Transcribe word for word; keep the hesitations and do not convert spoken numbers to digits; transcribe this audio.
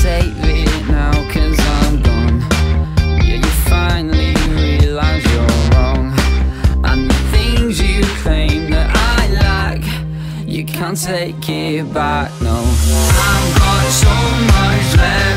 save it now, cause I'm gone. Yeah, you finally realize you're wrong, and the things you claim that I lack, you can't take it back, no. I've got so much left